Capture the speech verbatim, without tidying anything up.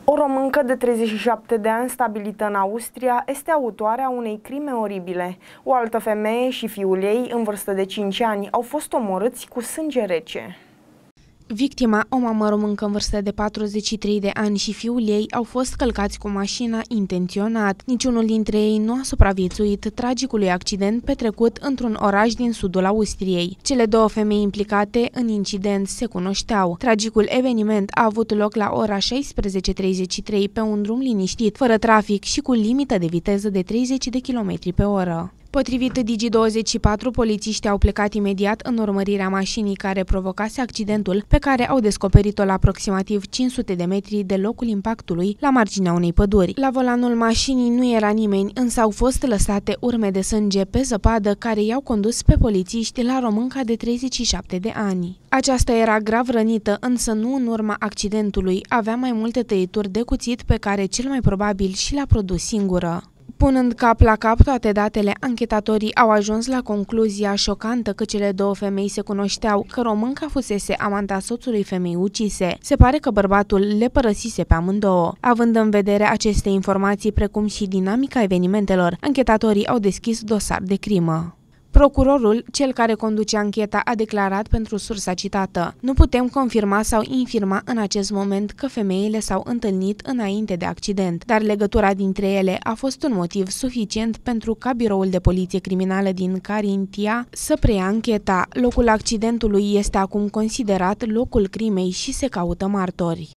O româncă de treizeci și șapte de ani stabilită în Austria este autoarea unei crime oribile. O altă femeie și fiul ei, în vârstă de cinci ani, au fost omorâți cu sânge rece. Victima, o mamă româncă în vârstă de patruzeci și trei de ani și fiul ei au fost călcați cu mașina intenționat. Niciunul dintre ei nu a supraviețuit tragicului accident petrecut într-un oraș din sudul Austriei. Cele două femei implicate în incident se cunoșteau. Tragicul eveniment a avut loc la ora șaisprezece treizeci și trei pe un drum liniștit, fără trafic și cu limită de viteză de treizeci de kilometri pe oră. Potrivit Digi douăzeci și patru, polițiștii au plecat imediat în urmărirea mașinii care provocase accidentul, pe care au descoperit-o la aproximativ cinci sute de metri de locul impactului, la marginea unei păduri. La volanul mașinii nu era nimeni, însă au fost lăsate urme de sânge pe zăpadă care i-au condus pe polițiști la românca de treizeci și șapte de ani. Aceasta era grav rănită, însă nu în urma accidentului, avea mai multe tăieturi de cuțit pe care cel mai probabil și le-a produs singură. Punând cap la cap toate datele, anchetatorii au ajuns la concluzia șocantă că cele două femei se cunoșteau, că românca fusese amanta soțului femei ucise. Se pare că bărbatul le părăsise pe amândouă. Având în vedere aceste informații, precum și dinamica evenimentelor, anchetatorii au deschis dosar de crimă. Procurorul, cel care conduce ancheta, a declarat pentru sursa citată: "Nu putem confirma sau infirma în acest moment că femeile s-au întâlnit înainte de accident, dar legătura dintre ele a fost un motiv suficient pentru ca biroul de poliție criminală din Carintia să preia ancheta. Locul accidentului este acum considerat locul crimei și se caută martori."